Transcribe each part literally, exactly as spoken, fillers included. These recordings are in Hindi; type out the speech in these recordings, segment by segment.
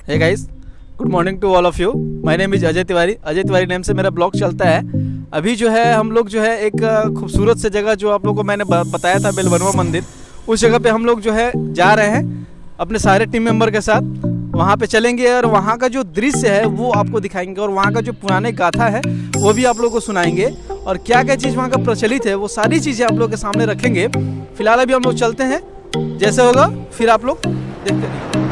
Hey guys, good morning to all of you. My name is Ajay Tiwari. Ajay Tiwari name से मेरा ब्लॉग चलता है। अभी जो है हम लोग जो है एक खूबसूरत से जगह जो आप लोगों को मैंने बताया था बेलबनवा मंदिर, उस जगह पे हम लोग जो है जा रहे हैं अपने सारे टीम मेंबर के साथ। वहाँ पे चलेंगे और वहाँ का जो दृश्य है वो आपको दिखाएंगे और वहाँ का जो पुराने गाथा है वो भी आप लोगों को सुनाएंगे और क्या क्या चीज़ वहाँ का प्रचलित है वो सारी चीज़ें आप लोगों के सामने रखेंगे। फिलहाल अभी हम लोग चलते हैं, जैसे होगा फिर आप लोग देखते रहिए।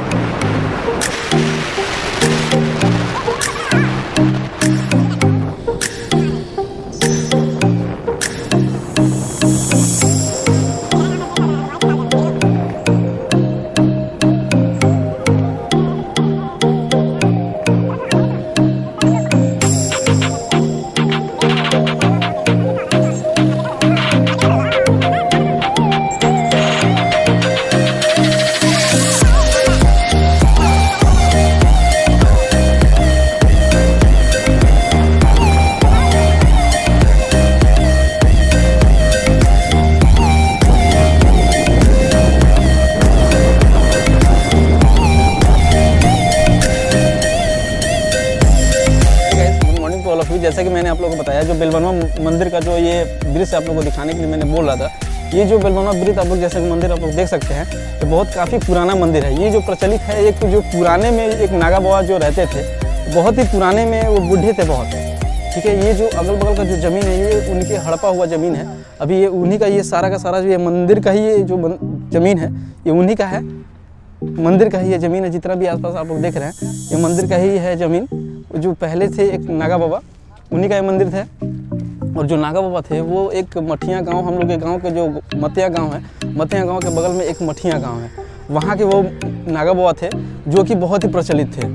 जैसा कि मैंने आप लोगों को बताया, जो बेलबनवा मंदिर का जो ये दृश्य आप लोगों को दिखाने के लिए मैंने बोल रहा था, ये जो बेलबनवा ब्रिज आप लोग जैसे कि मंदिर आप लोग देख सकते हैं, तो बहुत काफ़ी पुराना मंदिर है। ये जो प्रचलित है, एक जो पुराने में एक नागा बाबा जो रहते थे, बहुत ही पुराने में वो बूढ़े थे बहुत, ठीक है। ये जो अगल बगल का जो ज़मीन है ये उनकी हड़पा हुआ ज़मीन है। अभी ये उन्हीं का, ये सारा का सारा जो ये मंदिर का ही ये जो ज़मीन है ये उन्हीं का है, मंदिर का ही ये ज़मीन है। जितना भी आसपास आप लोग देख रहे हैं ये मंदिर का ही है ज़मीन। जो पहले थे एक नागा बाबा, उन्हीं का ये मंदिर थे। और जो नागा बाबा थे वो एक मठिया गांव, हम लोग के गांव के जो मतिया गांव है, मतिया गांव के बगल में एक मठिया गांव है, वहाँ के वो नागा बाबा थे जो कि बहुत ही प्रचलित थे।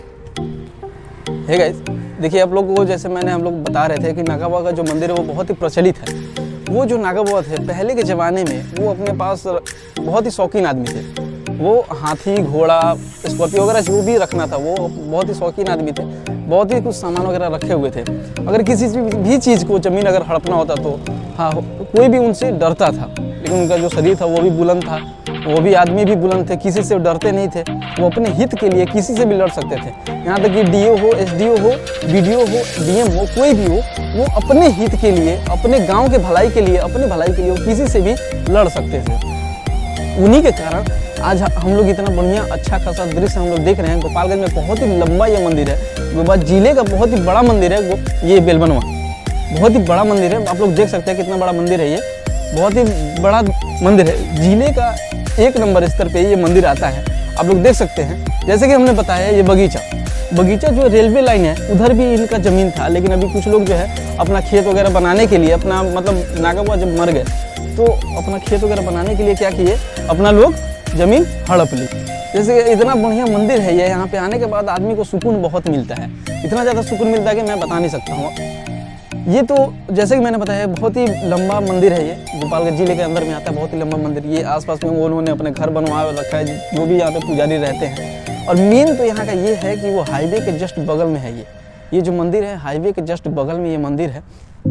है गाइस, देखिए आप लोग को, जैसे मैंने हम लोग बता रहे थे कि नागा बाबा का जो मंदिर है वो बहुत ही प्रचलित है। वो जो नागा बाबा थे पहले के ज़माने में वो अपने पास बहुत ही शौकीन आदमी थे। वो हाथी, घोड़ा, स्कॉर्पियो वगैरह जो भी रखना था, वो बहुत ही शौकीन आदमी थे। बहुत ही कुछ सामान वगैरह रखे हुए थे। अगर किसी भी चीज़ को ज़मीन अगर हड़पना होता तो हाँ, कोई भी उनसे डरता था। लेकिन उनका जो शरीर था वो भी बुलंद था, वो भी आदमी भी बुलंद थे, किसी से डरते नहीं थे। वो अपने हित के लिए किसी से भी लड़ सकते थे। यहाँ तक कि डीओ हो, एसडीओ हो, बीडीओ हो, डीएम हो, कोई भी हो, वो अपने हित के लिए, अपने गाँव के भलाई के लिए, अपने भलाई के लिए वो किसी से भी लड़ सकते थे। उन्हीं के कारण आज हम लोग इतना बढ़िया अच्छा खासा दृश्य हम लोग देख रहे हैं। गोपालगंज में बहुत ही लंबा ये मंदिर है, गोपाल जिले का बहुत ही बड़ा मंदिर है ये बेलबनवा, बहुत ही बड़ा मंदिर है। आप लोग देख सकते हैं कितना बड़ा मंदिर है ये, बहुत ही बड़ा मंदिर है। जिले का एक नंबर स्तर पे ये मंदिर आता है, आप लोग देख सकते हैं। जैसे कि हमने बताया ये बगीचा, बगीचा जो रेलवे लाइन है उधर भी इनका ज़मीन था, लेकिन अभी कुछ लोग जो है अपना खेत वगैरह बनाने के लिए, अपना मतलब नागा बाबा जब मर गए तो अपना खेत वगैरह बनाने के लिए क्या किए, अपना लोग ज़मीन हड़प ली। जैसे इतना बढ़िया मंदिर है ये, यहाँ पे आने के बाद आदमी को सुकून बहुत मिलता है, इतना ज़्यादा सुकून मिलता है कि मैं बता नहीं सकता हूँ। ये तो जैसे कि मैंने बताया बहुत ही लंबा मंदिर है ये, गोपालगंज जिले के अंदर में आता है, बहुत ही लंबा मंदिर। ये आसपास में वो उन्होंने अपने घर बनवा रखा है, जो भी यहाँ पे पुजारी रहते हैं। और मेन तो यहाँ का ये है कि वो हाईवे के जस्ट बगल में है ये ये जो मंदिर है, हाईवे के जस्ट बगल में ये मंदिर है।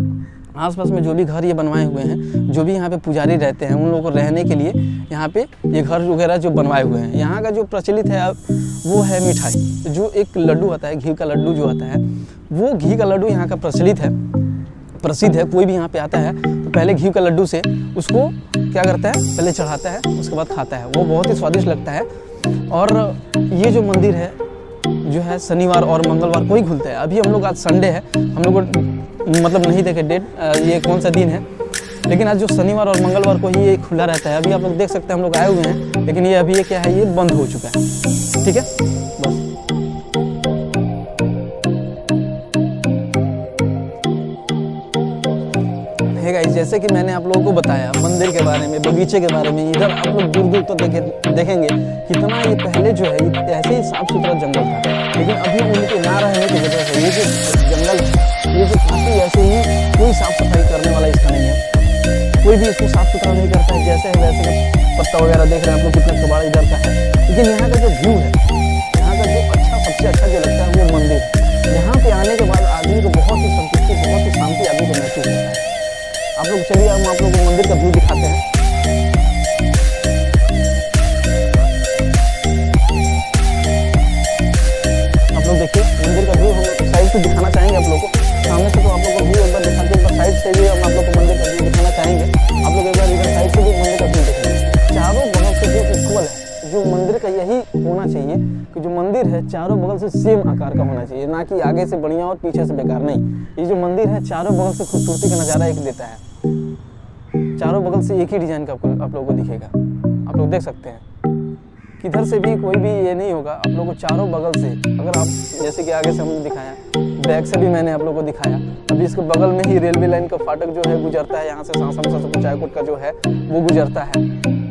आसपास में जो भी घर ये बनवाए हुए हैं, जो भी यहाँ पे पुजारी रहते हैं, उन लोगों को रहने के लिए यहाँ पे ये घर वगैरह जो बनवाए हुए हैं। यहाँ का जो प्रचलित है वो है मिठाई, जो एक लड्डू आता है, घी का लड्डू जो आता है, वो घी का लड्डू यहाँ का प्रचलित है, प्रसिद्ध है। कोई भी यहाँ पे आता है तो पहले घी का लड्डू से उसको क्या करता है, पहले चढ़ाता है, उसके बाद खाता है। वो बहुत ही स्वादिष्ट लगता है। और ये जो मंदिर है जो है शनिवार और मंगलवार को ही खुलता है। अभी हम लोग, आज संडे है, हम लोग को मतलब नहीं देखे डेट ये कौन सा दिन है, लेकिन आज जो शनिवार और मंगलवार को ही ये खुला रहता है। अभी आप लोग देख सकते हैं हम लोग आए हुए हैं, लेकिन ये अभी ये क्या है, ये बंद हो चुका है, ठीक है। बस है गाइस, जैसे कि मैंने आप लोगों को बताया मंदिर के बारे में, बगीचे के बारे में, इधर आप लोग दूर दूर तक देखे देखेंगे कितना ये पहले जो है ऐसे ही साफ सुथरा जंगल था, लेकिन अभी उनके ना रहने की वजह से ये जो जंगल है ये जो काफ़ी ऐसे ही, कोई साफ सफाई करने वाला इसका नहीं है, कोई भी इसको साफ सुथरा नहीं करता है। जैसे है वैसे पत्ता वगैरह देख रहे हैं आप लोग, कितना कबाड़ इधर का है। लेकिन यहाँ का जो व्यू है, यहाँ का जो अच्छा, सबसे अच्छा जो लगता है वो मंदिर है। यहाँ पे आने के बाद आदमी को बहुत ही संतुष्टि, बहुत ही शांति आदमी को महसूस होता है। आप लोग चलिए, हम आप लोगों को मंदिर का व्यू दिखाते हैं। मंदिर है चारों बगल से सेम आकार का होना चाहिए, ना कि आगे से बढ़िया और पीछे से बेकार, नहीं। ये जो मंदिर है चारों बगल से खूबसूरती का नज़ारा एक देता है, चारों बगल से एक ही डिजाइन का आपको आप लोगों को दिखेगा। आप लोग देख सकते हैं किधर से भी कोई भी ये नहीं होगा, आप लोगों को चारों बगल से, अगर आप जैसे कि आगे से हमने दिखाया, बैक से भी मैंने आप लोगों को दिखाया, अभी इसके बगल में ही रेलवे लाइन का फाटक जो है गुजरता है, यहाँ से सांसम से कुचायकोट का जो है वो गुजरता है।